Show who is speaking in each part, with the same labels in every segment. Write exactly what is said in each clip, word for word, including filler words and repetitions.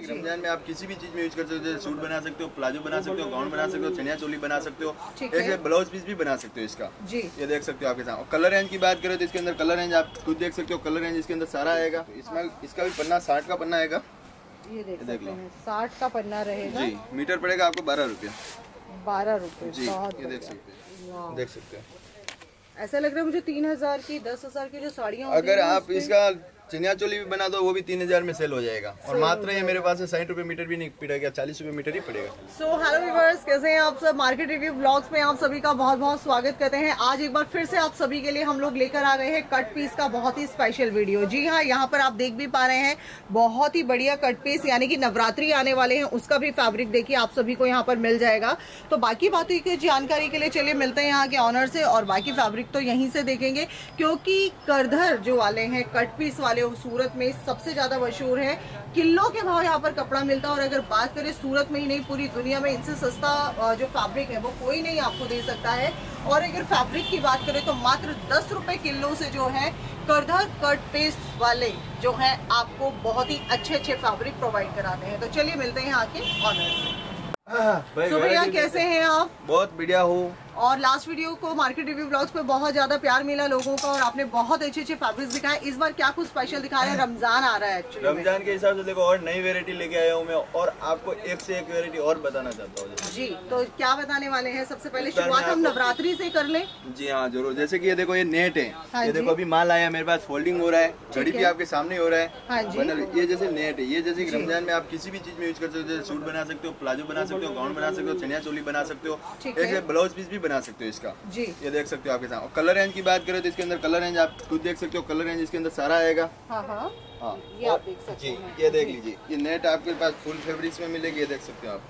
Speaker 1: रमजान में आप किसी भी चीज में यूज कर सकते हो, सूट बना सकते हो, प्लाजो बना सकते हो, गाउन बना सकते हो, चनिया चोली बना सकते हो, ऐसे ब्लाउज पीस भी बना सकते हो इसका जी। ये देख सकते हो आपके साथ। और कलर रेंज की बात करें तो इसके अंदर कलर रेंज आप खुद देख सकते हो, कलर रेंज इसके अंदर सारा आएगा। इसमें इसका भी पन्ना साठ का पन्ना आएगा,
Speaker 2: ये देख, देख लो साठ का पन्ना रहेगा
Speaker 1: जी। मीटर पड़ेगा आपको बारह रुपया
Speaker 2: बारह रुपए
Speaker 1: जी। ये देख सकते हो, देख सकते हो।
Speaker 2: ऐसा लग रहा है मुझे तीन हजार की दस हजार की जो साड़ियाँ
Speaker 1: अगर आप इसका चनिया चोली भी बना दो वो भी तीन हजार में सेल हो जाएगा। और मात्र ये मेरे पास साठ रुपए मीटर भी नहीं पड़ेगा, चालीस रुपए मीटर ही पड़ेगा।
Speaker 2: सो हेलो व्यूअर्स, कैसे हैं आप सब। मार्केट रिव्यू ब्लॉग्स में आप सभी का बहुत बहुत स्वागत करते हैं। आज एक बार फिर से आप सभी के लिए हम लोग लेकर आ गए हैं कट पीस का बहुत ही स्पेशल वीडियो। जी हाँ, यहाँ पर आप देख भी पा रहे हैं बहुत ही बढ़िया कट पीस, यानी कि नवरात्रि आने वाले हैं उसका भी फैब्रिक देखिए आप सभी को यहाँ पर मिल जाएगा। तो बाकी बातों की जानकारी के लिए चलिए मिलते हैं यहाँ के ऑनर से और बाकी फैब्रिक तो यहीं से देखेंगे, क्योंकि करधर जो वाले हैं कट पीस वाले सूरत में सबसे ज्यादा मशहूर है। किलो के भाव यहाँ पर कपड़ा मिलता है और अगर बात करें सूरत में ही नहीं पूरी दुनिया में इनसे सस्ता जो फैब्रिक है वो कोई नहीं आपको दे सकता है। और अगर फैब्रिक की बात करें तो मात्र दस रुपए किलो से जो है करधर कट पीस वाले जो है आपको बहुत ही अच्छे अच्छे फैब्रिक प्रोवाइड कराते हैं। तो चलिए मिलते हैं यहाँ के ऑनर से। तो भैया कैसे हैं आप?
Speaker 1: बहुत बढ़िया हूँ।
Speaker 2: और लास्ट वीडियो को मार्केट रिव्यू ब्लॉग्स पे बहुत ज्यादा प्यार मिला लोगों का और आपने बहुत अच्छे अच्छे फैब्रिक्स दिखाए। इस बार क्या कुछ स्पेशल दिखा रहे हैं? रमजान आ रहा है एक्चुअली,
Speaker 1: रमजान के हिसाब से देखो और नई वेरायटी लेके आया हूँ मैं और आपको एक से एक वेरायटी और बताना चाहता हूँ
Speaker 2: जी। तो क्या बताने वाले हैं? सबसे पहले शुरुआत हम नवरात्रि से कर लें।
Speaker 1: जी हाँ जरूर। जैसे कि ये देखो ये नेट है, हाँ ये देखो अभी माल आया मेरे पास, फोल्डिंग हो रहा है, घड़ी भी आपके सामने हो रहा है। हाँ जी। ये जैसे नेट है, ये जैसे रमजान में आप किसी भी चीज में यूज कर सकते हो, सूट बना सकते हो, प्लाजो बना सकते हो, गाउन बना सकते हो, चनिया चोली बना सकते हो, ऐसे ब्लाउज पीस भी बना सकते हो इसका जी। ये देख सकते हो आपके साथ। और कलर रेंज की बात करें तो इसके अंदर कलर रेंज आप खुद देख सकते हो, कलर रेंज इसके अंदर सारा आएगा। हाँ हाँ हाँ ये आप देख सकते हैं जी। ये देख लीजिए, ये नेट आपके पास फुल फैब्रिक्स में मिलेगी। ये देख सकते हो आप,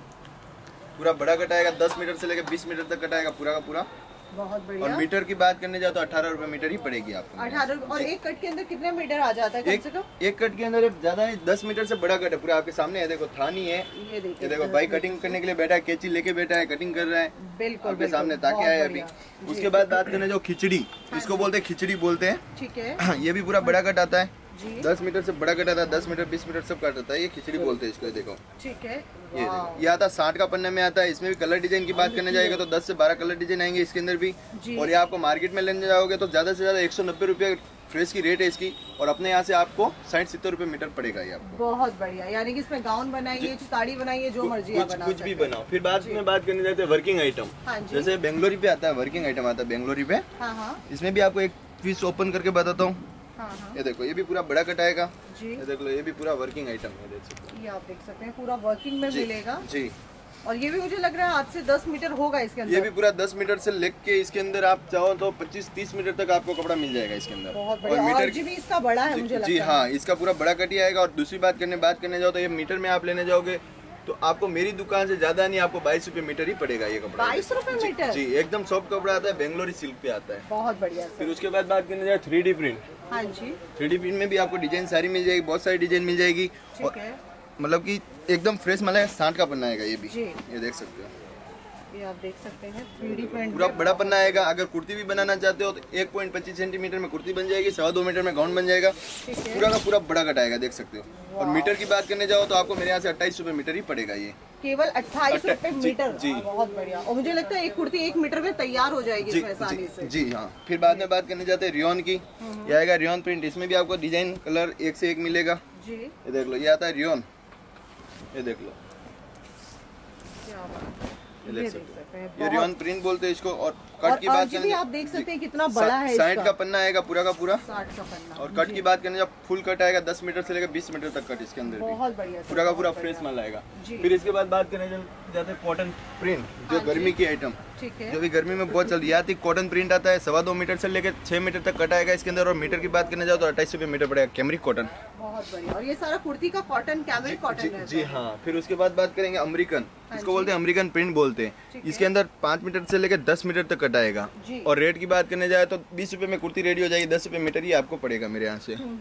Speaker 1: पूरा बड़ा कट आएगा, दस मीटर से लेकर बीस मीटर तक कट आएगा पूरा का पूरा। बहुत बढ़िया। और मीटर की बात करने जाओ तो अठारह रुपए मीटर ही पड़ेगी आपको। अठारह। और एक कट के अंदर कितने मीटर आ जाता है कम से कम? एक कट के अंदर ज्यादा नहीं, दस मीटर से बड़ा कट है पूरा आपके सामने है। देखो थानी है, ये देखो, ये देखो भाई कटिंग करने के लिए बैठा है, कैंची लेके बैठा है, कटिंग कर रहा है बिल्कुल आपके सामने ताकि आए अभी। उसके बाद बात करने जाओ खिचड़ी, इसको बोलते हैं खिचड़ी बोलते हैं, ठीक है। ये भी पूरा बड़ा कट आता है, दस मीटर से बड़ा कट आता है, दस मीटर बीस मीटर सब कट आता है। ये खिचड़ी बोलते हैं इसको, देखो ठीक है। ये ये आता है साठ का पन्ने में आता है। इसमें भी कलर डिजाइन की बात करने जाएगा तो दस से बारह कलर डिजाइन आएंगे इसके अंदर भी। और ये आपको मार्केट में लेने जाओगे तो ज्यादा से ज्यादा एक सौ नब्बे रुपये फ्रेश की रेट है इसकी, और अपने यहाँ से आपको साठ सत्तर रुपए मीटर पड़ेगा ये आपको। बहुत बढ़िया, यानी कि इसमें गाउन बनाइए, साड़ी बनाइए, जो मर्जी आप बना कुछ भी बनाओ। फिर बाद में बात करने जाते हैं वर्किंग आइटम, जैसे बेंगलोरी पे आता है वर्किंग आइटम आता है बेंगलोरी पे। इसमें भी आपको एक पीस ओपन करके बताता हूँ। ये देखो ये भी पूरा बड़ा कट आएगा जी। ये देख लो ये भी पूरा वर्किंग आइटम है, देख सकते हैं। ये आप देख सकते हैं पूरा वर्किंग में मिलेगा जी। और ये भी मुझे लग रहा है आज से दस मीटर होगा इसके अंदर। ये भी पूरा दस मीटर से लेके इसके अंदर आप चाहो तो पच्चीस तीस मीटर तक आपको कपड़ा मिल जाएगा इसके अंदर। बहुत बढ़िया। और मीटर भी इसका बड़ा है मुझे लगता है। जी हाँ, इसका पूरा बड़ा कट ही आएगा। और दूसरी बात करने बात करने जाओ तो ये मीटर में आप लेने जाओगे तो आपको मेरी दुकान से ज्यादा नहीं, आपको बाईस रुपए मीटर ही पड़ेगा ये कपड़ा। बाईस रुपए मीटर जी, एकदम सॉफ्ट कपड़ा आता है, बेंगलोरी सिल्क पे आता है। बहुत बढ़िया। फिर उसके बाद बात करने जाए थ्री डी प्रिंट। हाँ जी। थ्री डी प्रिंट में भी आपको डिजाइन सारी मिल जाएगी, बहुत सारी डिजाइन मिल जाएगी। मतलब कि एकदम फ्रेश माल है, साठ का पन्ना आएगा ये भी, ये देख सकते हो। ये आप देख सकते हैं थ्री डी प्रिंट पूरा बड़ा पन्ना आएगा। अगर कुर्ती भी बनाना चाहते हो तो एक पॉइंट पच्चीस सेंटीमीटर में कुर्ती बन जाएगी, सवा दो मीटर में गाउन बन जाएगा, पूरा का पूरा बड़ा कट आएगा, देख सकते हो। और मीटर की बात करने जाओ तो आपको मेरे यहाँ से अट्ठाईस रुपए मीटर ही पड़ेगा ये, केवल अट्ठाईस रुपए मीटर जी। बहुत बढ़िया। और मुझे लगता है एक कुर्ती एक मीटर में तैयार हो जाएगी जी, आसानी से जी हाँ। फिर बाद में बात करने जाते हैं रियोन की, ये आएगा रियोन प्रिंट। इसमें भी आपको डिजाइन कलर एक से एक मिलेगा जी। ये देख लो ये आता है रियोन, ये देख लो ये देख सकते हैं, ये रियोन प्रिंट बोलते हैं इसको। और कट की बात करने आप देख सकते हैं कितना बड़ा है, साठ का पन्ना आएगा पूरा का पूरा, साठ का पन्ना। और कट की बात करने जब फुल कट आएगा दस मीटर से लेकर बीस मीटर तक कट इसके अंदर, बहुत बढ़िया, पूरा का पूरा फ्रेश माल आएगा। फिर इसके बाद बात करने जाते हैं कॉटन प्रिंट, जो गर्मी की आइटम जो भी गर्मी में बहुत चल रही है। कॉटन प्रिंट आता है, सवा दो मीटर से लेकर छह मीटर तक कट आएगा इसके अंदर। और मीटर की बात करने जाओ तो अट्ठाईस रुपए मीटर पड़ेगा, कैमरिक कॉटन। बहुत बढ़िया। और ये सारा कुर्ती का कॉटन कैमरिक कॉटन है जी हाँ। फिर उसके बाद बात करेंगे अमेरिकन, इसको बोलते हैं अमेरिकन प्रिंट बोलते हैं। इसके अंदर पाँच मीटर से लेकर दस मीटर तक कट आएगा। और रेट की बात करने जाए तो बीस रुपए में कुर्ती रेडी हो जाएगी, दस रुपए मीटर ही आपको पड़ेगा मेरे यहाँ से।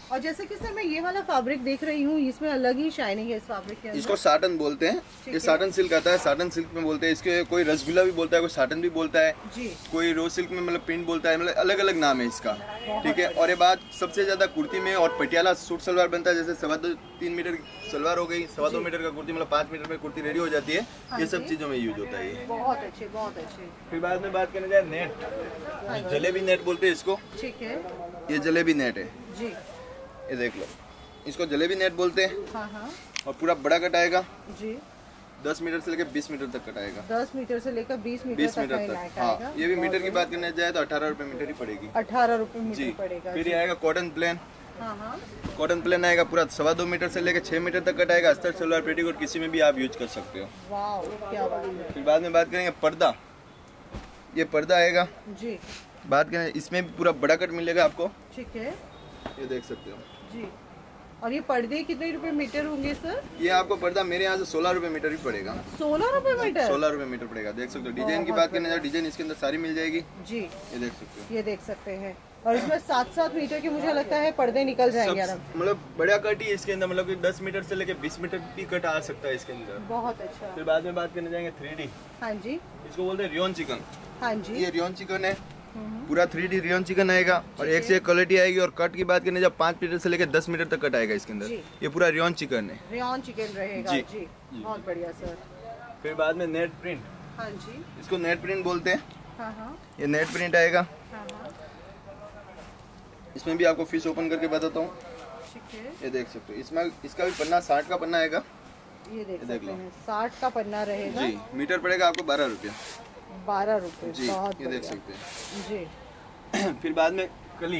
Speaker 2: और जैसे कि सर मैं ये वाला फैब्रिक देख रही हूँ, इसमें अलग ही शाइनिंग है इस फैब्रिक के अंदर।
Speaker 1: इसको साटन बोलते हैं, ये साटन सिल्क आता है, साटन सिल्क में बोलते हैं इसके। कोई रसगुल्ला भी बोलता है, कोई साटन भी बोलता है जी। कोई रोज सिल्क में मतलब प्रिंट बोलता है, मतलब अलग अलग नाम है इसका, ठीक है। और ये बात सबसे ज्यादा कुर्ती में और पटियाला सूट सलवार बनता है। जैसे सवा दो तीन मीटर सलवार हो गई, सवा दो मीटर का कुर्ती मतलब पाँच मीटर में कुर्ती रेडी हो जाती है। ये सब चीजों में यूज होता है ये।
Speaker 2: बहुत अच्छे बहुत अच्छे।
Speaker 1: फिर बाद में बात करने जाए नेट, जलेबी नेट बोलते हैं इसको, ठीक है। ये जलेबी नेट है जी, ये देख लो, इसको जलेबी नेट बोलते हैं। हाँ हाँ। और पूरा बड़ा कट आएगा जी, दस मीटर से लेकर बीस मीटर तक कट आएगा।
Speaker 2: दस मीटर से लेकर बीस मीटर
Speaker 1: बीस मीटर तक। हाँ, ये भी मीटर की बात करने जाए तो अठारह रुपए मीटर ही पड़ेगी।
Speaker 2: अठारह रुपए मीटर पड़ेगा।
Speaker 1: फिर ये आएगा कॉटन प्लेन।
Speaker 2: हाँ हाँ।
Speaker 1: कॉटन प्लेन आएगा, पूरा सवा दो मीटर से लेकर छह मीटर तक कट आएगा। अस्तर सलवार पेटीकोट किसी में भी आप यूज कर सकते हो।
Speaker 2: वाह, क्या बात है।
Speaker 1: फिर बाद में बात करेंगे पर्दा, ये पर्दा आएगा
Speaker 2: जी।
Speaker 1: बात करें इसमें भी पूरा बड़ा कट मिलेगा आपको, ठीक है। ये देख सकते हो
Speaker 2: जी। और ये पर्दे कितने रुपए मीटर होंगे सर?
Speaker 1: ये आपको पर्दा मेरे यहाँ से सोलह रुपए मीटर ही पड़ेगा।
Speaker 2: सोलह रुपए मीटर? सोलह
Speaker 1: रुपए मीटर पड़ेगा। देख सकते हो, डिजाइन की बात करने जाए डिजाइन इसके अंदर सारी मिल जाएगी जी। ये देख सकते हो,
Speaker 2: ये देख सकते हैं। और इसमें सात सात मीटर के मुझे लगता है पर्दे निकल जाएंगे आराम।
Speaker 1: मतलब बड़ा कट ही इसके अंदर, मतलब कि दस मीटर से लेके बीस मीटर भी कट आ सकता है इसके अंदर।
Speaker 2: बहुत अच्छा।
Speaker 1: फिर बाद में बात करने जाएंगे थ्री डी। हाँ जी, इसको बोलते हैं रियोन चिकन। हाँ जी, ये रियोन चिकन है, पूरा थ्री डी रियोन चिकन आएगा। और एक से एक क्वालिटी आएगी। और कट की बात करने जब पाँच मीटर से लेकर दस मीटर तक कट आएगा इसके अंदर। ये पूरा रियोन चिकन है।
Speaker 2: रियोन चिकन रहेगा जी, जी। बहुत बढ़िया सर।
Speaker 1: फिर बाद में नेट प्रिंट। हाँ जी, इसको नेट प्रिंट बोलते हैं। हाँ हाँ। ये नेट प्रिंट आएगा। हाँ हाँ। इसमें भी आपको फिश ओपन करके बताता हूँ, ठीक है। ये देख सकते हो, इसमें इसका भी पन्ना साठ का पन्ना आएगा। ये देख, देख लो,
Speaker 2: साठ का पन्ना रहेगा
Speaker 1: जी। मीटर पड़ेगा आपको बारह रुपया।
Speaker 2: बारह रुपए जी,
Speaker 1: ये देख सकते हैं जी। फिर बाद में कली,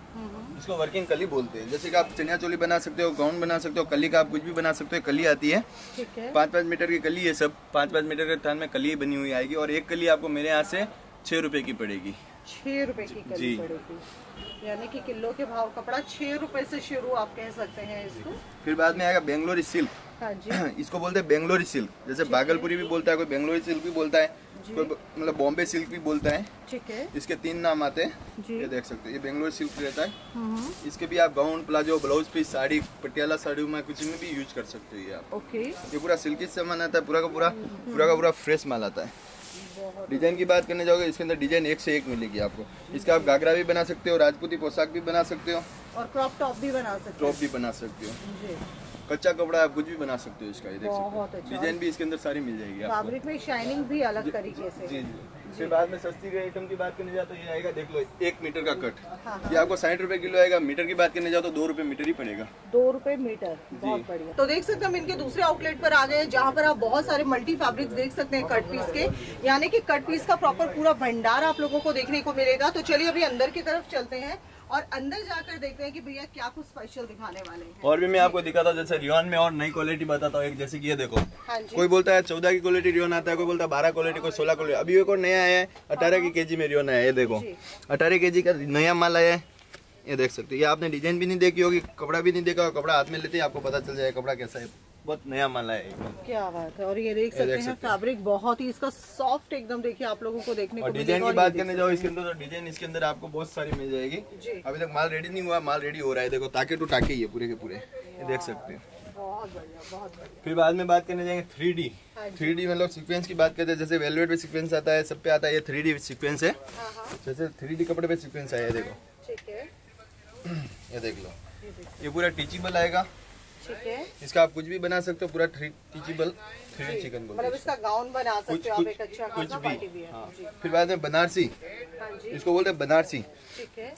Speaker 1: इसको वर्किंग कली बोलते हैं। जैसे कि आप चनिया चोली बना सकते हो, गाउन बना सकते हो, कली का आप कुछ भी बना सकते हो। कली आती है, ठीक है। पाँच पाँच मीटर की कली है, सब पाँच पाँच मीटर के थान में कली बनी हुई आएगी। और एक कली आपको मेरे यहाँ से छह रुपए की पड़ेगी। छह रुपए की कली पड़ेगी, यानी कि किलो के भाव कपड़ा छह रुपए से शुरू आप कह सकते हैं इसको। फिर बाद में आएगा बेंगलोरी सिल्क। हाँ जी, इसको बोलते हैं बेंगलोरी सिल्क। जैसे भागलपुरी भी बोलता है कोई, बेंगलोरी सिल्क भी बोलता है कोई, मतलब बॉम्बे सिल्क भी बोलता है, ठीक है। इसके तीन नाम आते हैं, ये देख सकते हैं। ये बेंगलोरी सिल्क रहता है। इसके भी आप gown, palazzo, blouse piece, sari, Patiala sari में कुछ में भी यूज कर सकते हो ये आप। ओके। ये पूरा सिल्की सामान आता है, पूरा का पूरा पूरा का पूरा फ्रेश माल आता है। डिजाइन की बात करने जाओगे, इसके अंदर डिजाइन एक से एक मिलेगी आपको। इसका आप घाघरा भी बना सकते हो, राजपूती पोशाक भी बना सकते हो, और क्रॉप टॉप भी बना सकते हो। टॉप भी बना सकते हो, कच्चा कपड़ा आप कुछ भी बना सकते हो इसका। ये देख सकते हो, डिजाइन भी इसके अंदर सारी मिल जाएगी आपको। फैब्रिक में शाइनिंग भी अलग तरीके से। जी जी। फिर बाद में सस्ती आइटम की बात करने जाओ तो ये आएगा, देख लो, एक मीटर का कट। हाँ हाँ। ये आपको साठ रुपए किलो आएगा। मीटर की बात करने जाओ तो दो रुपए मीटर ही पड़ेगा। दो रुपए मीटर, बहुत बढ़िया। तो देख सकते हैं हम इनके दूसरे आउटलेट पर आ गए, जहाँ पर आप बहुत सारे मल्टी फैब्रिक्स देख सकते हैं कट पीस के, यानी कि कट पीस का प्रॉपर पूरा भंडार आप लोगों को देखने को मिलेगा। तो चलिए अभी अंदर की तरफ चलते हैं और अंदर जाकर देखते हैं कि भैया क्या कुछ स्पेशल दिखाने वाले हैं। और भी मैं आपको दिखाता हूँ, जैसे रियोन में और नई क्वालिटी बताता हूँ। एक जैसे कि ये देखो, हाँ कोई बोलता है चौदह की क्वालिटी रियोन आता है, कोई बोलता है बारह क्वालिटी, कोई सोलह क्वालिटी। अभी एक और नया आया है, अठारह की केजी में रियोन आया है। ये देखो, अठारह केजी का नया माल आया है। ये देख सकते हो, ये आपने डिजाइन भी नहीं देखी होगी, कपड़ा भी नहीं देखा, कपड़ा हाथ में लेते ही आपको पता चल जाएगा कपड़ा कैसा है। बहुत नया माल है, क्या बात है। और ये देख सकते हैं फैब्रिक बहुत ही इसका सॉफ्ट एकदम, देखिए आप लोगों को देखने को मिलेगा। डिजाइन की बात करने जाओ इसके अंदर तो डिजाइन इसके अंदर आपको बहुत सारी मिल जाएगी। अभी तक माल रेडी नहीं हुआ, माल रेडी हो रहा है। देखो, ताके टू टाके ये पूरे के पूरे, ये देख सकते हैं। बहुत बढ़िया, बहुत बढ़िया। फिर बाद में बात करने जाएंगे थ्री डी। थ्री डी मतलब सीक्वेंस की बात करते हैं, जैसे वेलवेट पे सीक्वेंस आता है, सब पे आता है। ये थ्री डी सीक्वेंस है, जैसे थ्री डी कपड़े पे सीक्वेंस आया है। देखो, ठीक है, ये देख लो, ये पूरा टीचेबल आएगा, ठीक है। इसका आप कुछ भी बना सकते हो, पूरा टीचेबल थ्री डी चिकन बोलते हैं। मतलब इसका गाउन बना सकते हो आप, एक अच्छा खासा पार्टी भी है। हाँ। फिर बाद में बनारसी, इसको बोलते हैं बनारसी, ठीक है।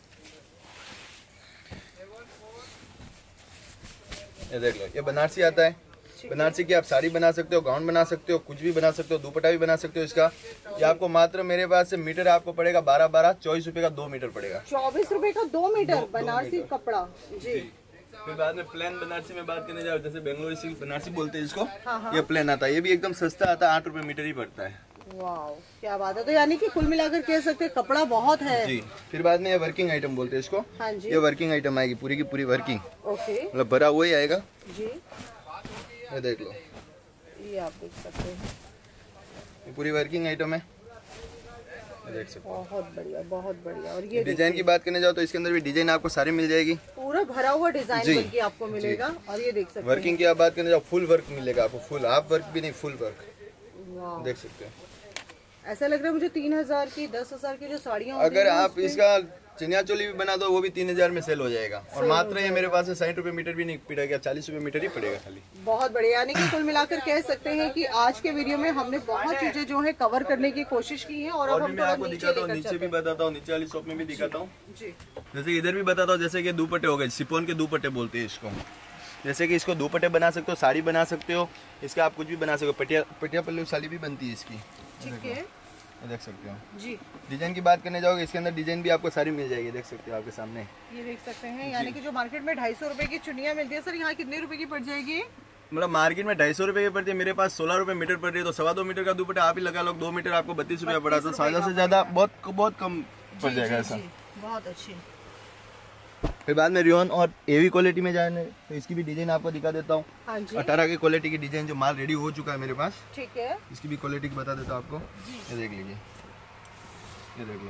Speaker 1: ये देख लो, ये बनारसी आता है। बनारसी की आप साड़ी बना सकते हो, गाउन बना सकते हो, कुछ भी बना सकते हो, दुपट्टा भी बना सकते हो इसका। ये आपको मात्र मेरे पास से मीटर आपको पड़ेगा बारह बारह चौबीस रुपए का दो मीटर पड़ेगा। चौबीस रुपए का दो मीटर बनारसी कपड़ा जी। फिर बाद में प्लेन बनारसी में बात करने जाओ, जैसे बेंगलोरी सिल्क बनारसी बोलते हैं इसको। हाँ हाँ। ये प्लेन आता है, ये भी एकदम सस्ता आता है, आठ रुपए मीटर ही पड़ता है। वाह, क्या बात है। तो यानी कि कुल मिलाकर कह सकते हैं कपड़ा बहुत है जी। फिर बाद में ये वर्किंग आइटम बोलते हैं इसको। हाँ जी, ये वर्किंग आइटम आएगी, पूरी की पूरी वर्किंग। ओके, मतलब भरा हुआ ही आएगा जी। ये देख लो, ये आप देख सकते हैं, ये पूरी वर्किंग आइटम है। देख सकते हो।
Speaker 2: बहुत बढ़िया, बहुत बढ़िया। और ये
Speaker 1: डिजाइन की बात करने जाओ तो इसके अंदर भी डिजाइन आपको सारी मिल जाएगी,
Speaker 2: पूरा भरा हुआ डिजाइन बनके आपको मिलेगा। और ये देख सकते हैं
Speaker 1: वर्किंग की आप बात करने जाओ, फुल वर्क मिलेगा आपको, फुल हाफ वर्क भी नहीं, फुल वर्क देख सकते हो।
Speaker 2: ऐसा लग रहा है मुझे तीन हजार की, दस हजार की जो साड़ियाँ,
Speaker 1: अगर आप इसका चनिया चोली भी बना दो वो भी तीन हजार में सेल हो जाएगा। और मात्र ये मेरे पास साठ रुपए मीटर भी नहीं पड़ेगा, चालीस रुपए मीटर ही पड़ेगा खाली।
Speaker 2: बहुत बढ़िया। यानी कि कुल मिलाकर कह सकते हैं कि आज के वीडियो में हमने बहुत चीजें जो है कवर करने की कोशिश की है। और अब हम
Speaker 1: मैं आपको दिखाता हूँ, नीचे भी बताता हूँ, नीचे वाली शॉप में भी दिखाता हूँ। जैसे इधर भी बताता हूँ, जैसे कि दुपट्टे हो गए, सिफोन के दुपट्टे बोलते हैं इसको। जैसे कि इसको दुपट्टे बना सकते हो, साड़ी बना सकते हो, इसका आप कुछ भी बना सकते हो। पटिया पटिया पल्लू साड़ी भी बनती है इसकी,
Speaker 2: ठीक है,
Speaker 1: देख सकते हो
Speaker 2: जी।
Speaker 1: डिजाइन की बात करने जाओगे, इसके अंदर डिजाइन भी आपको सारी मिल जाएगी, देख सकते हो आपके सामने।
Speaker 2: ये देख सकते हैं, यानी कि जो मार्केट में ढाई सौ रुपए की चुनिया मिलती है, सर यहाँ कितने रुपए की पड़ जाएगी?
Speaker 1: मतलब मार्केट में ढाई सौ रुपए की पड़ती है, मेरे पास सोलह रुपए मीटर पड़ रही है। तो सवा दो मीटर का दुपट्टा आप ही लगा लो, दो मीटर आपको बत्तीस रुपया पड़ा, तो ज्यादा से ज्यादा बहुत बहुत कम पड़ जाएगा ऐसा।
Speaker 2: बहुत अच्छी।
Speaker 1: फिर बाद में रियोन और एवी क्वालिटी में जाने तो इसकी भी डिजाइन आपको दिखा देता हूँ।
Speaker 2: हाँ जी,
Speaker 1: अठारह की क्वालिटी की डिजाइन जो माल रेडी हो चुका है मेरे पास,
Speaker 2: ठीक है।
Speaker 1: इसकी भी क्वालिटी बता देता हूँ आपको, ये देख लीजिए, ये देख लो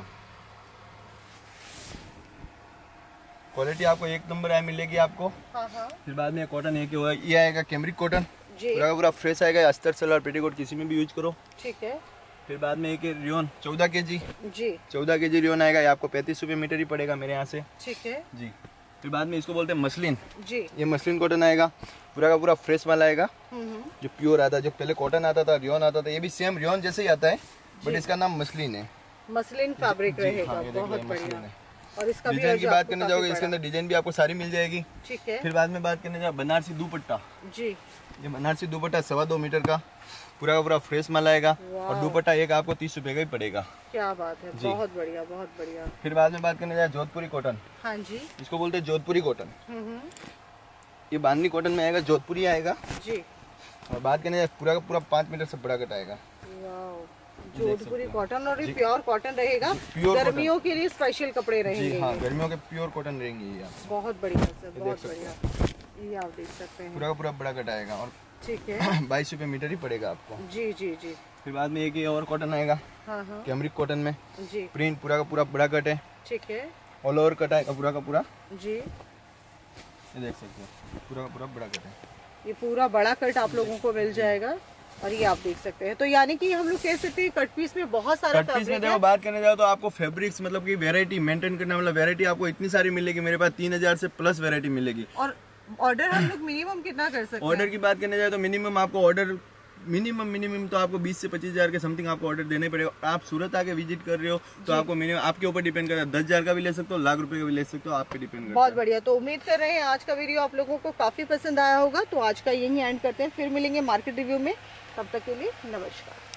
Speaker 1: क्वालिटी आपको एक नंबर आए मिलेगी आपको।
Speaker 2: हाँ हाँ।
Speaker 1: फिर बाद में कॉटन है कि होगा, ये आएगा कैमरिक कॉटन, पूरा पूरा फ्रेश आएगा, अस्तर सलवार पेटीकोट किसी में भी यूज करो,
Speaker 2: ठीक है।
Speaker 1: फिर बाद में एक रियोन चौदह के जी
Speaker 2: जी
Speaker 1: चौदह के जी रियोन आएगा, ये आपको पैंतीस रुपये मीटर ही पड़ेगा मेरे यहाँ से,
Speaker 2: ठीक है
Speaker 1: जी। फिर बाद में इसको बोलते हैं मसलिन
Speaker 2: जी,
Speaker 1: ये मसलिन कॉटन आएगा, पूरा का पूरा फ्रेश वाला आएगा, जो प्योर आता है। जो पहले कॉटन आता था, रियोन आता था, ये भी सेम रियोन जैसे ही आता है, बट इसका नाम मसलिन है,
Speaker 2: मसलिन फैब्रिक रहेगा।
Speaker 1: हाँ,
Speaker 2: बहुत बढ़िया। और इसका
Speaker 1: डिजाइन की बात करने जाओगे, इसके अंदर डिजाइन भी आपको सारी मिल जाएगी,
Speaker 2: ठीक है।
Speaker 1: फिर बाद में बात करने जाओ बनारसी दुपट्टा,
Speaker 2: जी,
Speaker 1: ये बनारसी दुपट्टा सवा दो मीटर का, पूरा का पूरा फ्रेश माल आएगा, और दुपट्टा एक आपको तीस रुपए का ही पड़ेगा।
Speaker 2: क्या बात है, बहुत बढ़िया, बहुत बढ़िया।
Speaker 1: फिर बाद में बात करने जाए जोधपुरी कॉटन,
Speaker 2: हाँ जी,
Speaker 1: इसको बोलते हैं जोधपुरी कॉटन, ये बांधनी कॉटन में आएगा, जोधपुरी आएगा
Speaker 2: जी।
Speaker 1: और बात करने जाए पूरा का पूरा पाँच मीटर से बड़ा कट आएगा,
Speaker 2: जोधपुरी कॉटन। और ये प्योर कॉटन रहेगा, गर्मियों के लिए स्पेशल कपड़े रहेंगे।
Speaker 1: हाँ, गर्मियों के प्योर कॉटन रहेंगे ये।
Speaker 2: बहुत बढ़िया सर, बहुत बढ़िया। ये आप देख सकते हैं,
Speaker 1: पूरा का पूरा बड़ा कट आएगा, और
Speaker 2: ठीक है,
Speaker 1: बाईस रुपए मीटर ही पड़ेगा आपको।
Speaker 2: जी जी जी।
Speaker 1: फिर बाद में एक ये और कॉटन आएगा,
Speaker 2: हाँ हाँ,
Speaker 1: कैमरिक कॉटन में,
Speaker 2: जी,
Speaker 1: प्रिंट पूरा का पूरा बड़ा कट है,
Speaker 2: ठीक है,
Speaker 1: ऑल ओवर कट आएगा पूरा का पूरा,
Speaker 2: जी।
Speaker 1: ये देख सकते हो पूरा का पूरा बड़ा कट है,
Speaker 2: ये पूरा बड़ा कट आप लोगों को मिल जाएगा। और ये आप देख सकते हैं, तो यानी कि हम लोग कह सकते हैं कट पीस में बहुत सारा
Speaker 1: कट पीस में देखो बात करने जाओ तो आपको फैब्रिक्स मतलब कि वैरायटी मेंटेन करना, मतलब वैरायटी आपको इतनी सारी मिलेगी, मेरे पास तीन हजार से प्लस वैरायटी मिलेगी।
Speaker 2: और ऑर्डर हम लोग मिनिमम कितना कर सकते हैं?
Speaker 1: ऑर्डर की बात करने जाए तो मिनिमम आपको ऑर्डर मिनिमम मिनिमम तो आपको बीस से पच्चीस हजार के समथिंग आपको ऑर्डर देने पड़ेगा। आप सूरत आके विजिट कर रहे हो तो आपको मिनिमम आपके ऊपर डिपेंड करता है, दस हजार का भी ले सकते हो, लाख रुपए का भी ले सकते हो, आप पे डिपेंड करता है।
Speaker 2: बहुत बढ़िया। तो उम्मीद कर रहे हैं आज का वीडियो आप लोगों को काफी पसंद आया होगा। तो आज का यही एंड करते हैं, फिर मिलेंगे मार्केट रिव्यू में, तब तक के लिए नमस्कार।